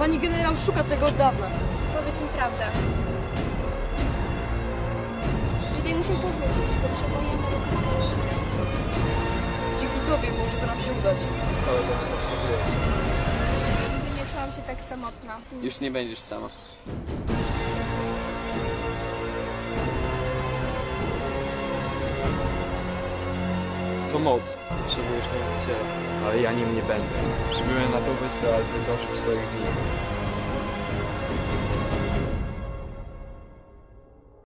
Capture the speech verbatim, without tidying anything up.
Pani generał szuka tego od dawna. Powiedz im prawdę. Jedi muszą powrócić. Potrzebujemy Luke'a Skywalkera. Dzięki tobie może to nam się udać. Całego nie potrzebujecie. Nigdy nie czułam się tak samotna. Już nie będziesz sama. To moc. Potrzebujesz nauczyciela. Ale ja nim nie będę. Przybyłem na tą wyspę, aby dążyć swoich dni.